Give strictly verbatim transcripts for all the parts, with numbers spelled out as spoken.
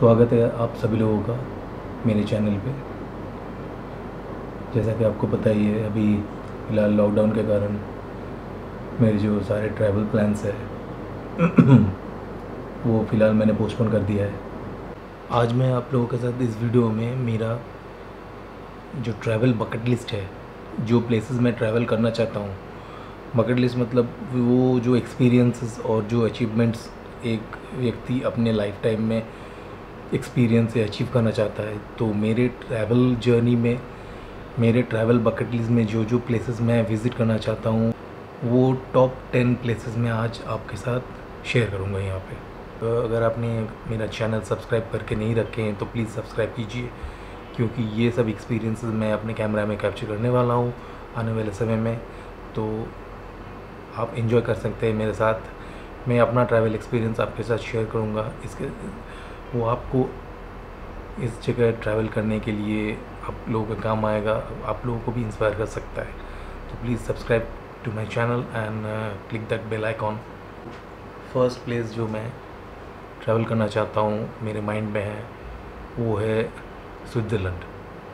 स्वागत है आप सभी लोगों का मेरे चैनल पे। जैसा कि आपको पता ही है, अभी फ़िलहाल लॉकडाउन के कारण मेरे जो सारे ट्रैवल प्लान्स है वो फ़िलहाल मैंने पोस्टपोन कर दिया है। आज मैं आप लोगों के साथ इस वीडियो में मेरा जो ट्रैवल बकेट लिस्ट है, जो प्लेसेस मैं ट्रैवल करना चाहता हूँ, बकेट लिस्ट मतलब वो जो एक्सपीरियंसेस और जो अचीवमेंट्स एक व्यक्ति अपने लाइफ टाइम में एक्सपीरियंस से अचीव करना चाहता है, तो मेरे ट्रैवल जर्नी में, मेरे ट्रैवल बकेट लिस्ट में जो जो प्लेसेस मैं विज़िट करना चाहता हूँ, वो टॉप टेन प्लेसेस मैं आज आपके साथ शेयर करूँगा यहाँ पे। तो अगर आपने मेरा चैनल सब्सक्राइब करके नहीं रखे हैं तो प्लीज़ सब्सक्राइब कीजिए, क्योंकि ये सब एक्सपीरियंसेस मैं अपने कैमरा में कैप्चर करने वाला हूँ आने वाले समय में, तो आप एंजॉय कर सकते हैं मेरे साथ। मैं अपना ट्रैवल एक्सपीरियंस आपके साथ शेयर करूँगा, इसके वो आपको इस जगह ट्रैवल करने के लिए आप लोगों का काम आएगा, आप लोगों को भी इंस्पायर कर सकता है। तो please subscribe to my channel and click that bell icon. First place जो मैं ट्रैवल करना चाहता हूँ मेरे माइंड में है, वो है स्विट्ज़रलैंड।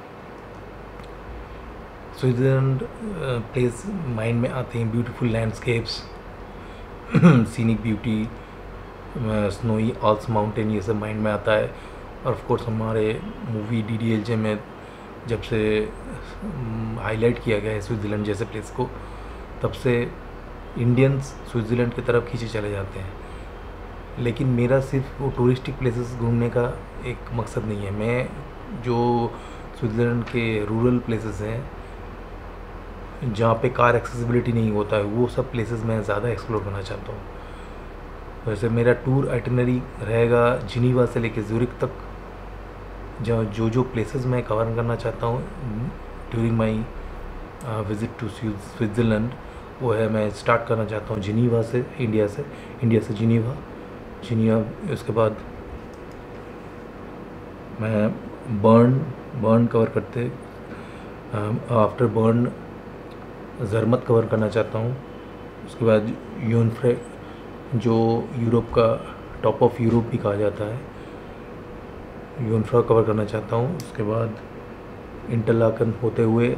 स्विट्ज़रलैंड प्लेस माइंड में आते हैं beautiful landscapes, scenic beauty, snowy Alps mountain, ये सब माइंड में आता है। और ऑफ कोर्स हमारे movie D D L J में जब से हाईलाइट किया गया है स्विट्ज़रलैंड जैसे प्लेस को, तब से इंडियंस स्विट्ज़रलैंड की तरफ खींचे चले जाते हैं। लेकिन मेरा सिर्फ वो टूरिस्टिक प्लेसेस घूमने का एक मकसद नहीं है। मैं जो स्विट्ज़रलैंड के रूरल प्लेसेस हैं जहाँ पे कार एक्सेसिबिलिटी नहीं होता है, वो सब प्लेसेस मैं ज़्यादा एक्सप्लोर करना चाहता हूँ। वैसे मेरा टूर आइटिनरी रहेगा जिनीवा से लेकर ज़्यूरिख तक, जो जो जो प्लेसेस मैं कवर करना चाहता हूँ during my visit to Switzerland, वो है मैं स्टार्ट करना चाहता हूँ जिनीवा से, इंडिया से इंडिया से जिनीवा जिनीवा उसके बाद मैं बर्न बर्न कवर करते, आफ्टर बर्न ज़रमत कवर करना चाहता हूँ। उसके बाद यूनफ्रे, जो यूरोप का टॉप ऑफ यूरोप भी कहा जाता है, यूनफ्रा कवर करना चाहता हूँ। उसके बाद इंटरलाकन होते हुए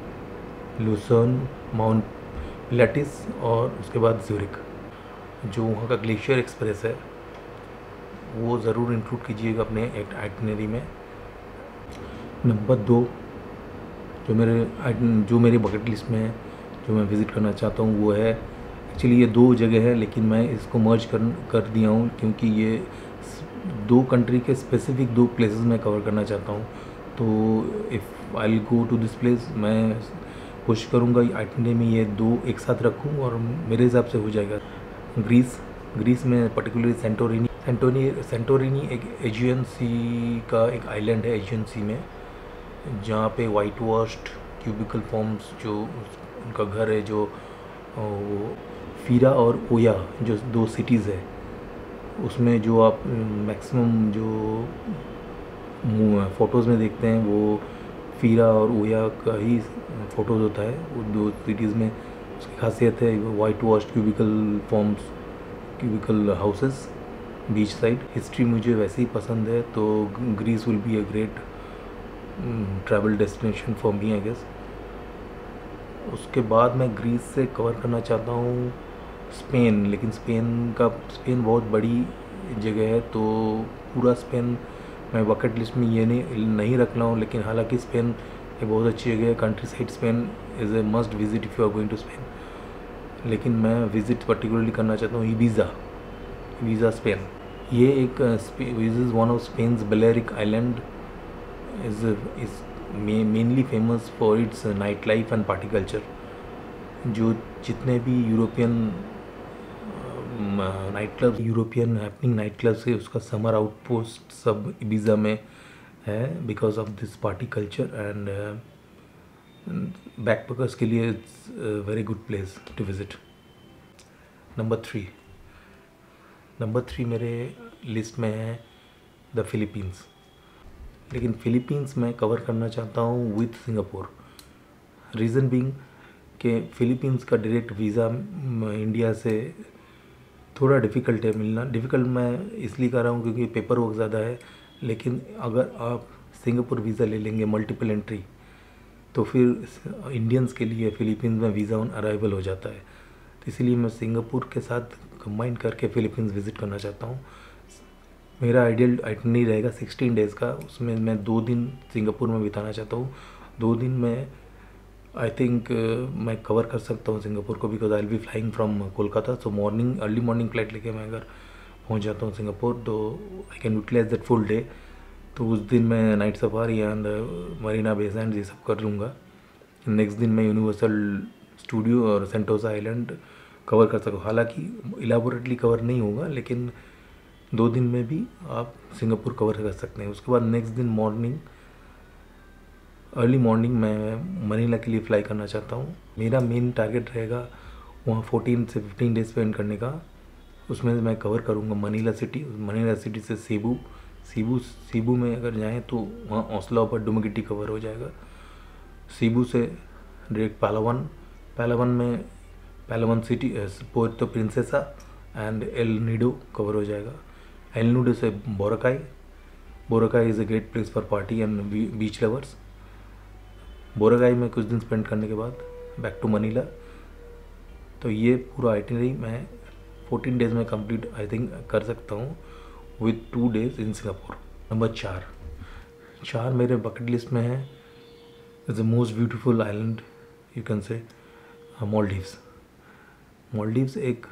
लुसर्न, माउंट पिलाटिस और उसके बाद ज़्यूरिख। जो वहाँ का ग्लेशियर एक्सप्रेस है वो ज़रूर इंक्लूड कीजिएगा अपने एक आइटिनरी में। नंबर दो जो मेरे जो मेरी बकेट लिस्ट में है, जो मैं विज़िट करना चाहता हूँ, वो है, एक्चुअली ये दो जगह है लेकिन मैं इसको मर्ज कर कर दिया हूँ क्योंकि ये दो कंट्री के स्पेसिफिक दो प्लेसेस मैं कवर करना चाहता हूँ। तो if I will go to this place, मैं कोशिश करूँगा आइटिनरी में ये दो एक साथ रखूँ और मेरे हिसाब से हो जाएगा। ग्रीस ग्रीस में पर्टिकुलरली सेंटोरिनी सेंटोनी सेंटोरिनी एक एजियन सी का एक आइलैंड है, एजियन सी में, जहाँ पे वाइट वॉश्ड क्यूबिकल फॉर्म्स, जो उनका घर है, जो वो फीरा और ओया जो दो सिटीज़ है, उसमें जो आप मैक्सिमम जो फ़ोटोज़ में देखते हैं वो फीरा और ओया का ही फ़ोटोज़ होता है। वो दो सिटीज़ में उसकी खासियत है white washed cubical forms, cubical houses beach side. History मुझे वैसे ही पसंद है, तो Greece will be a great travel destination for me I guess. उसके बाद मैं ग्रीस से कवर करना चाहता हूँ स्पेन, लेकिन स्पेन का स्पेन बहुत बड़ी जगह है, तो पूरा स्पेन मैं बकेट लिस्ट में ये नहीं नहीं रख रहा हूँ। लेकिन हालांकि स्पेन एक बहुत अच्छी जगह है, country side Spain is a must visit if you are going to Spain. लेकिन मैं विज़िट पर्टिकुलरली करना चाहता हूँ इबीज़ा, इबीज़ा स्पेन। ये एक is one of Spain's Balearic island, is is mainly famous for its night life and party culture. जो जितने भी European night club European happening night clubs है, उसका समर आउटपोस्ट सब इबीज़ा में है because of this party culture. And backpackers के लिए it's very good place to visit. Number three number three मेरे लिस्ट में है द फिलीपींस। लेकिन फ़िलीपींस मैं कवर करना चाहता हूँ विथ सिंगापुर। रीज़न बीइंग कि फ़िलीपींस का डायरेक्ट वीज़ा इंडिया से थोड़ा डिफ़िकल्ट है मिलना। डिफ़िकल्ट मैं इसलिए कर रहा हूँ क्योंकि पेपर वर्क ज़्यादा है, लेकिन अगर आप सिंगापुर वीज़ा ले लेंगे मल्टीपल एंट्री, तो फिर इंडियंस के लिए फ़िलीपींस में वीज़ा ऑन अराइवल हो जाता है। तो इसीलिए मैं सिंगापुर के साथ कंबाइन करके फ़िलीपींस विज़िट करना चाहता हूँ। मेरा आइडियल आइटनरी रहेगा सिक्सटीन डेज़ का, उसमें मैं दो दिन सिंगापुर में बिताना चाहता हूँ। दो दिन में आई थिंक uh, मैं कवर कर सकता हूँ सिंगापुर को, because I will be flying from Kolkata. So morning early morning flight लेके मैं अगर पहुँच जाता हूँ सिंगापुर, तो I can utilise that full day. तो उस दिन मैं night safari and Marina Bay Sands ये सब कर लूँगा। नेक्स्ट दिन मैं यूनिवर्सल स्टूडियो और सेंटोसा आइलैंड कवर कर सकूँ। हालांकि इलाबोरेटली कवर नहीं होगा, लेकिन दो दिन में भी आप सिंगापुर कवर कर सकते हैं। उसके बाद नेक्स्ट दिन मॉर्निंग अर्ली मॉर्निंग मैं मनीला के लिए फ़्लाई करना चाहता हूँ। मेरा मेन टारगेट रहेगा वहाँ फोर्टीन से फिफ्टीन डेज स्पेंड करने का। उसमें मैं कवर करूँगा मनीला सिटी, मनीला सिटी से सेबू सीबू सीबू में अगर जाएं तो वहाँ ओस्लो पर डुमगिटी कवर हो जाएगा। सीबू से डायरेक्ट पालावन, पालावन में Palawan city Puerto Princesa and El Nido cover हो जाएगा। एल नीडो से Boracay, Boracay is a great place for party and beach lovers. Boracay में कुछ दिन स्पेंड करने के बाद बैक टू मनीला। तो ये पूरा आइटिनरी मैं फोर्टीन डेज़ में कंप्लीट आई थिंक कर सकता हूँ with two days in Singapore. Number चार चार मेरे बकेट लिस्ट में है, is the most beautiful island you can say Maldives. Maldives एक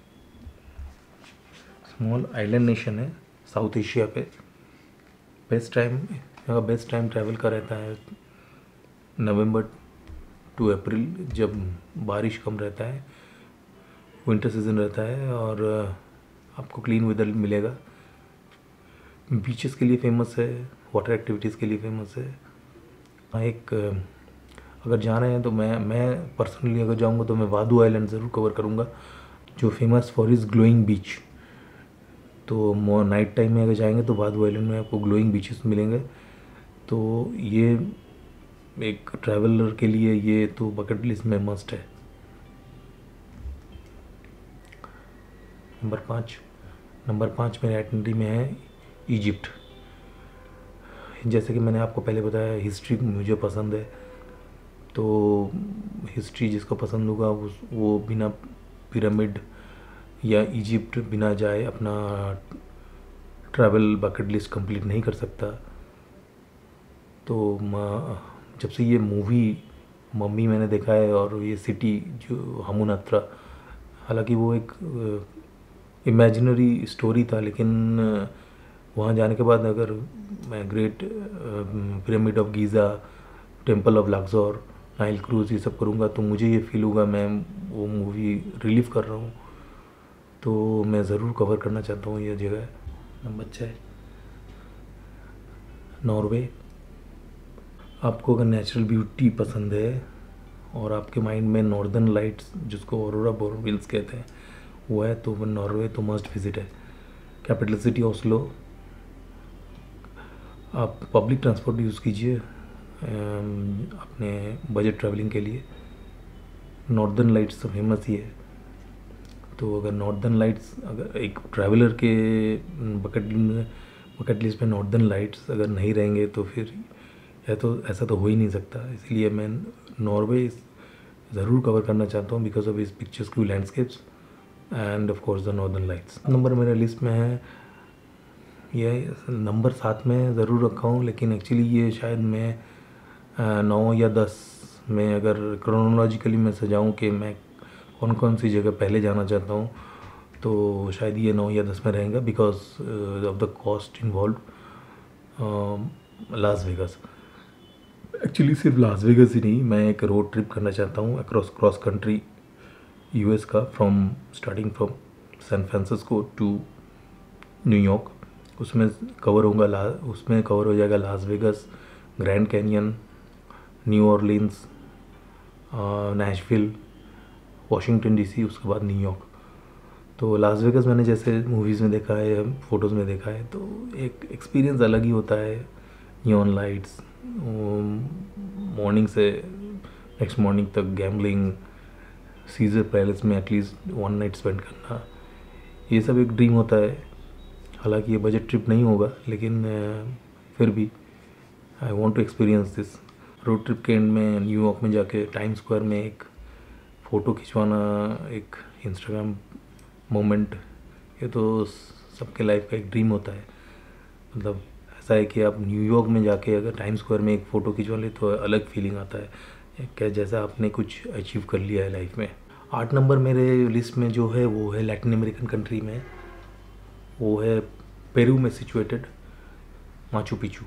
स्मॉल आइलैंड नेशन है साउथ एशिया पे। बेस्ट टाइम यहाँ बेस्ट टाइम ट्रैवल का रहता है नवंबर टू अप्रैल, जब बारिश कम रहता है, विंटर सीजन रहता है और आपको क्लीन वेदर मिलेगा। बीचेस के लिए फेमस है, वाटर एक्टिविटीज़ के लिए फेमस है। एक अगर जा रहे हैं तो मैं मैं पर्सनली अगर जाऊंगा तो मैं वादू आइलैंड ज़रूर कवर करूंगा, जो famous for is glowing beach. तो नाइट टाइम में अगर जाएंगे तो वादू आइलैंड में आपको ग्लोइंग बीचेस मिलेंगे। तो ये एक ट्रैवलर के लिए ये तो बकेट लिस्ट में मस्ट है। नंबर पाँच नंबर पाँच मेरे आइटनरी में है इजिप्ट। जैसे कि मैंने आपको पहले बताया, हिस्ट्री मुझे पसंद है, तो हिस्ट्री जिसको पसंद होगा वो बिना पिरामिड या इजिप्ट बिना जाए अपना ट्रैवल बकेट लिस्ट कंप्लीट नहीं कर सकता। तो जब से ये मूवी मम्मी मैंने देखा है और ये सिटी जो हमूनत्रा, हालांकि वो एक इमेजिनरी स्टोरी था, लेकिन वहाँ जाने के बाद अगर मैं great pyramid of Giza, temple of Luxor, Nile cruise ये सब करूँगा तो मुझे ये फील होगा मैं वो मूवी रिलीव कर रहा हूँ। तो मैं ज़रूर कवर करना चाहता हूँ ये जगह। नंबर छः नॉर्वे। आपको अगर नेचुरल ब्यूटी पसंद है और आपके माइंड में नॉर्दर्न लाइट्स जिसको ऑरोरा बोरेलिस कहते हैं वो है, तो नॉर्वे तो मस्ट विजिट है। Capital city Oslo. आप पब्लिक ट्रांसपोर्ट यूज़ कीजिए अपने बजट ट्रैवलिंग के लिए। नॉर्दर्न लाइट्स तो फेमस ही है, तो अगर नॉर्दर्न लाइट्स अगर एक ट्रैवलर के बकेट बकेट लिस्ट में नॉर्दर्न लाइट्स अगर नहीं रहेंगे तो फिर या तो ऐसा तो हो ही नहीं सकता। इसलिए मैं नॉर्वे ज़रूर कवर करना चाहता हूँ बिकॉज ऑफ इस पिक्चर्स की landscapes and of course the northern lights. Number मेरे लिस्ट में है, ये नंबर सात में ज़रूर रखा हूँ, लेकिन एक्चुअली ये शायद मैं नौ या दस में अगर क्रोनोलॉजिकली मैं सजाऊँ कि मैं कौन कौन सी जगह पहले जाना चाहता हूँ, तो शायद ये नौ या दस में रहेगा because of the cost involve. Las Vegas, actually सिर्फ लास वेगास ही नहीं, मैं एक रोड ट्रिप करना चाहता हूँ अक्रॉस क्रॉस कंट्री यूएस का, from starting from San Francisco to New York. उसमें कवर होगा ला उसमें कवर हो जाएगा Las Vegas, grand canyon, new ऑरलिन्स, Nashville, Washington DC, उसके बाद न्यूयॉर्क। तो लास वेगास मैंने जैसे मूवीज़ में देखा है, फ़ोटोज़ में देखा है, तो एक एक्सपीरियंस अलग ही होता है। नियॉन लाइट्स, मॉर्निंग से नेक्स्ट मॉर्निंग तक गैम्बलिंग, सीजर पैलेस में एटलीस्ट वन नाइट स्पेंड करना, ये सब एक ड्रीम होता है। हालांकि ये बजट ट्रिप नहीं होगा, लेकिन फिर भी I want to experience this. Road trip के एंड में न्यूयॉर्क में जाके टाइम स्क्वायर में एक फ़ोटो खिंचवाना, एक इंस्टाग्राम मोमेंट, ये तो सबके लाइफ का एक ड्रीम होता है। मतलब ऐसा है कि आप न्यूयॉर्क में जाके अगर टाइम स्क्वायर में एक फ़ोटो खिंचवा ले तो अलग फीलिंग आता है, क्या जैसा आपने कुछ अचीव कर लिया है लाइफ में। आठ नंबर मेरे लिस्ट में जो है वो है लैटिन अमेरिकन कंट्री में, वो है पेरू में situated Machu Picchu.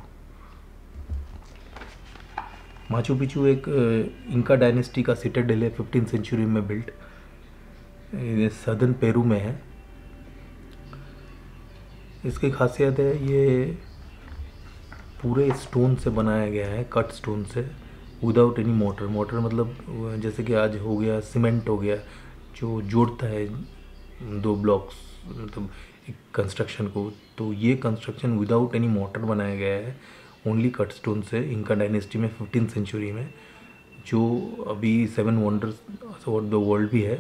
Machu Picchu एक इंका डायनेस्टी का सिटाडेल है, फिफ्टीन सेंचुरी में बिल्ट, ये सदर्न पेरू में है। इसकी खासियत है ये पूरे स्टोन से बनाया गया है, कट स्टोन से, विदाउट एनी मोटर। मोटर मतलब जैसे कि आज हो गया सीमेंट हो गया जो जोड़ता है दो ब्लॉक्स, मतलब एक कंस्ट्रक्शन को, तो ये कंस्ट्रक्शन विदाउट एनी मोटर बनाया गया है, ओनली कट स्टोन से, इंका डायनेस्टी में फिफ्टीन सेंचुरी में, जो अभी seven wonders of the world भी है।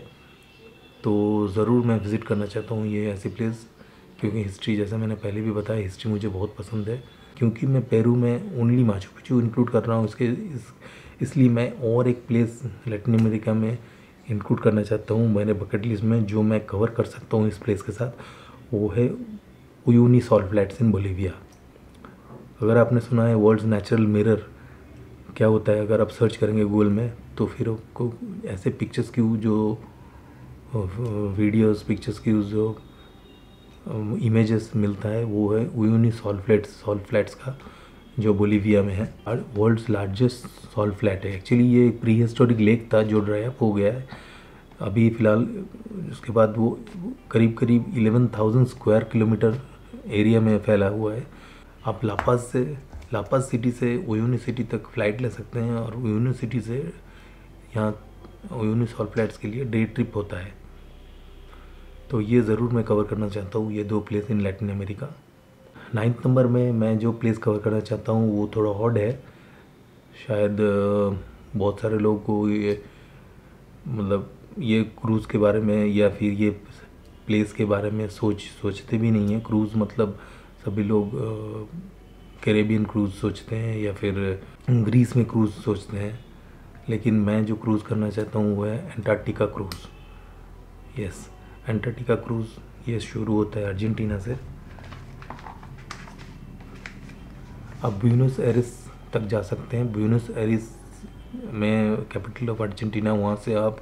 तो ज़रूर मैं विज़िट करना चाहता हूँ ये ऐसी प्लेस, क्योंकि हिस्ट्री, जैसा मैंने पहले भी बताया, हिस्ट्री मुझे बहुत पसंद है। क्योंकि मैं पेरू में ओनली माचू पिचू इंक्लूड कर रहा हूँ इसके इस इसलिए मैं और एक प्लेस लैटिन अमेरिका में इंक्लूड करना चाहता हूँ मेरे बकेट लिस्ट में, जो मैं कवर कर सकता हूँ इस प्लेस के साथ, वो है Uyuni salt flats in Bolivia. अगर आपने सुना है वर्ल्ड्स नेचुरल मिरर क्या होता है, अगर आप सर्च करेंगे गूगल में तो फिर आपको ऐसे पिक्चर्स की जो वीडियोस पिक्चर्स की जो इमेजेस मिलता है, वो है Uyuni salt flats salt flats का, जो बोलीविया में है। और वर्ल्ड्स लार्जेस्ट सॉल्ट फ्लैट है। एक्चुअली ये एक प्री हिस्टोरिक लेक था जो ड्राई अप हो गया है अभी फ़िलहाल। उसके बाद वो करीब करीब eleven thousand square kilometer area में फैला हुआ है। आप लापाज से लापाज सिटी से उयुनी सिटी तक फ़्लाइट ले सकते हैं, और उयुनी सिटी से यहाँ उयुनी सॉल्ट फ्लैट्स के लिए डे ट्रिप होता है। तो ये ज़रूर मैं कवर करना चाहता हूँ, ये दो place in Latin America. Ninth number में मैं जो प्लेस कवर करना चाहता हूँ वो थोड़ा हॉट है, शायद बहुत सारे लोगों को ये मतलब ये क्रूज़ के बारे में या फिर ये प्लेस के बारे में सोच सोचते भी नहीं है। क्रूज़ मतलब सभी लोग कैरेबियन क्रूज़ सोचते हैं या फिर ग्रीस में क्रूज़ सोचते हैं, लेकिन मैं जो क्रूज़ करना चाहता हूँ वो है Antarctica cruise. Yes, Antarctica cruise ये शुरू होता है अर्जेंटीना से। आप ब्यूनस एरिस तक जा सकते हैं। ब्यूनस एरिस में कैपिटल ऑफ अर्जेंटीना, वहाँ से आप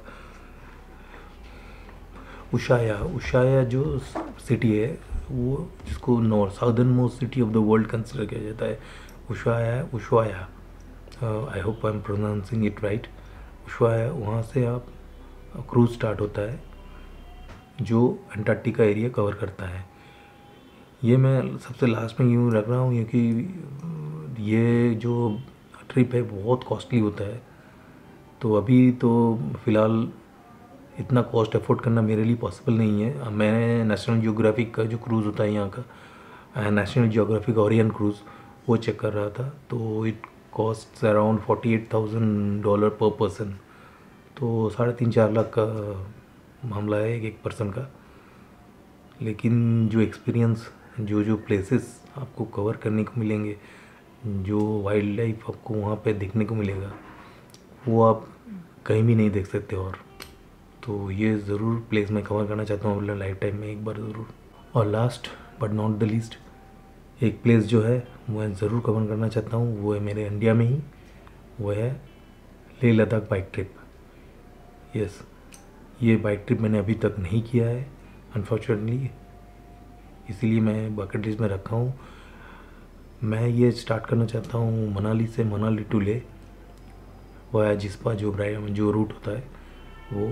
उशाया उशाया जो सिटी है वो, जिसको north southern most city of the world consider किया जाता है, Ushuaia Ushuaia I hope I am pronouncing it right. Ushuaia, वहाँ से आप क्रूज़ स्टार्ट होता है जो अंटार्कटिका एरिया कवर करता है। ये मैं सबसे लास्ट में यूँ रख रहा हूँ क्योंकि ये जो ट्रिप है बहुत कॉस्टली होता है, तो अभी तो फ़िलहाल इतना कॉस्ट अफोर्ड करना मेरे लिए पॉसिबल नहीं है। मैंने नेशनल जियोग्राफिक का जो क्रूज़ होता है यहाँ का, नेशनल जियोग्राफिक ओरियन क्रूज़, वो चेक कर रहा था, तो it cost around forty eight thousand dollar per person, तो साढ़े तीन चार लाख का मामला है एक एक पर्सन का। लेकिन जो एक्सपीरियंस, जो जो प्लेसेस आपको कवर करने को मिलेंगे, जो वाइल्ड लाइफ आपको वहाँ पे देखने को मिलेगा, वो आप कहीं भी नहीं देख सकते। और तो ये ज़रूर प्लेस मैं कवर करना चाहता हूँ अपने लाइफ टाइम में एक बार ज़रूर। और last but not the least एक प्लेस जो है मैं ज़रूर कवर करना चाहता हूँ, वो है मेरे इंडिया में ही, वो है Leh Ladakh bike trip. Yes, ये बाइक ट्रिप मैंने अभी तक नहीं किया है अनफॉर्चुनेटली, इसीलिए मैं बकेट लिस्ट में रखा हूँ। मैं ये स्टार्ट करना चाहता हूँ मनाली से, मनाली टू ले वाया जिस्पा, जो ड्राइव जो रूट होता है वो।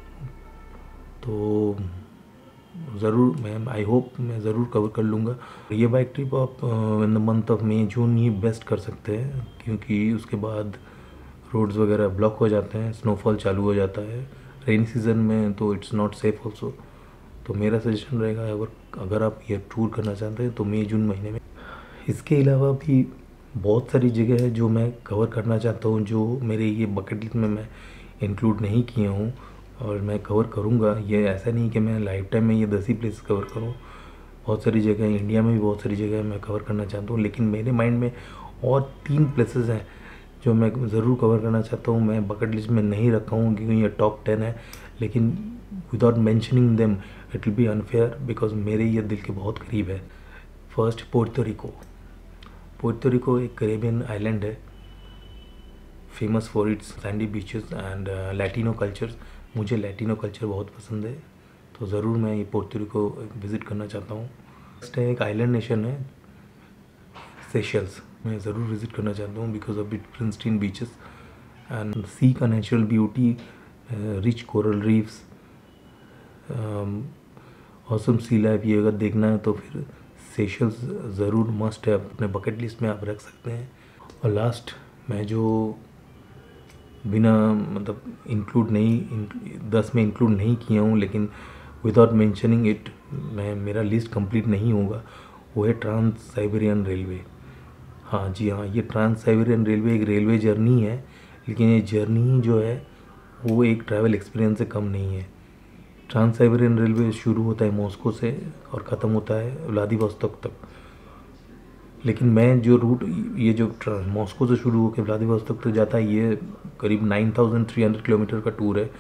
तो ज़रूर मैं आई होप मैं ज़रूर कवर कर लूँगा। ये बाइक ट्रिप आप in the month of May June ही बेस्ट कर सकते हैं, क्योंकि उसके बाद रोड्स वगैरह ब्लॉक हो जाते हैं, स्नोफॉल चालू हो जाता है। रेनी सीज़न में तो इट्स नॉट सेफ ऑल्सो। तो मेरा सजेशन रहेगा अगर अगर आप ये टूर करना चाहते हैं तो मई जून महीने में। इसके अलावा भी बहुत सारी जगह है जो मैं कवर करना चाहता हूँ, जो मेरे ये बकेट लिस्ट में मैं इंक्लूड नहीं किया हूँ और मैं कवर करूँगा। ये ऐसा नहीं कि मैं लाइफ टाइम में ये दस ही प्लेस कवर करूँ, बहुत सारी जगह, इंडिया में भी बहुत सारी जगह मैं कवर करना चाहता हूँ, लेकिन मेरे माइंड में और तीन प्लेसेस हैं जो मैं ज़रूर कवर करना चाहता हूँ। मैं बकेट लिस्ट में नहीं रखा हूँ क्योंकि ये टॉप टेन है, लेकिन without mentioning them it will be unfair because मेरे ये दिल के बहुत करीब है। First, Puerto Rico. Puerto Rico एक कैरेबियन आइलैंड है, famous for its sandy beaches and Latino cultures. मुझे लैटिनो कल्चर बहुत पसंद है, तो ज़रूर मैं ये पोर्टो रिको विज़िट करना चाहता हूँ। नेक्स्ट है एक आइलैंड नेशन है सेशल्स, मैं ज़रूर विज़िट करना चाहता हूँ because of it pristine beaches and sea का natural beauty, rich coral reefs, awesome sea life. ये अगर देखना है तो फिर सेशल्स ज़रूर मस्ट है, अपने बकेट लिस्ट में आप रख सकते हैं। और लास्ट, मैं जो बिना मतलब इंक्लूड नहीं दस में इंक्लूड नहीं किया हूँ, लेकिन विदाउट मेंशनिंग इट मैं मेरा लिस्ट कंप्लीट नहीं होगा, वो है ट्रांस साइबेरियन रेलवे। हाँ जी हाँ, ये ट्रांस साइबेरियन रेलवे एक रेलवे जर्नी है, लेकिन ये जर्नी जो है वो एक ट्रैवल एक्सपीरियंस से कम नहीं है। ट्रांस साइबेरियन रेलवे शुरू होता है मॉस्को से और ख़त्म होता है व्लादिवोस्तोक तक। लेकिन मैं जो रूट, ये जो मॉस्को से शुरू होकर व्लादिवोस्तोक तक जाता है, ये करीब nine thousand three hundred kilometer का टूर है,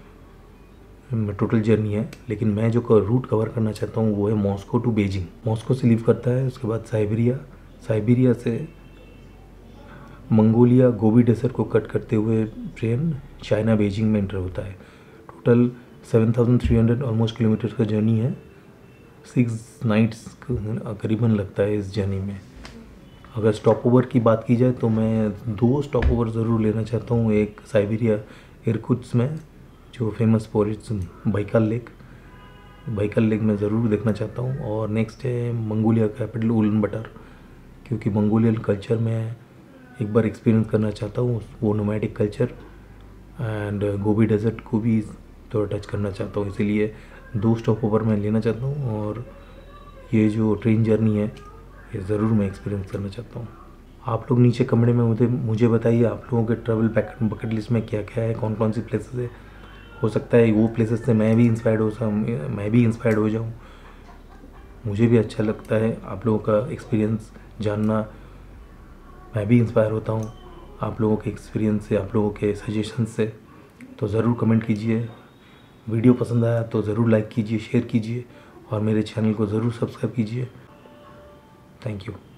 टोटल जर्नी है। लेकिन मैं जो रूट कवर करना चाहता हूँ वो है मॉस्को टू बीजिंग। मॉस्को से लीव करता है, उसके बाद साइबेरिया, साइबेरिया से मंगोलिया गोबी डेजर्ट को कट करते हुए ट्रेन चाइना बीजिंग में एंटर होता है। Total seven thousand three hundred almost kilometer का जर्नी है। सिक्स नाइट्स करीबन लगता है इस जर्नी में। अगर स्टॉप ओवर की बात की जाए तो मैं दो स्टॉप ओवर ज़रूर लेना चाहता हूँ। एक साइबेरिया इरकुत्स्क में जो famous for its Baikal lake, Baikal lake में ज़रूर देखना चाहता हूँ। और नेक्स्ट है मंगोलिया कैपिटल उलन बटर, क्योंकि मंगोलियन कल्चर में एक बार एक्सपीरियंस करना चाहता हूँ, वो nomadic culture and Gobi desert को भी तो टच करना चाहता हूँ, इसीलिए दो स्टॉप ओवर मैं लेना चाहता हूँ। और ये जो ट्रेन जर्नी है ये ज़रूर मैं एक्सपीरियंस करना चाहता हूँ। आप लोग नीचे कमेंट में मुझे मुझे बताइए आप लोगों के ट्रैवल बकेट लिस्ट में क्या क्या है, कौन कौन सी प्लेसेस है। हो सकता है वो प्लेसेस से मैं भी इंस्पायर्ड हो मैं भी इंस्पायर्ड हो जाऊँ। मुझे भी अच्छा लगता है आप लोगों का एक्सपीरियंस जानना, मैं भी इंस्पायर होता हूँ आप लोगों के एक्सपीरियंस से, आप लोगों के सजेशन से। तो ज़रूर कमेंट कीजिए, वीडियो पसंद आया तो ज़रूर लाइक कीजिए, शेयर कीजिए और मेरे चैनल को ज़रूर सब्सक्राइब कीजिए। Thank you.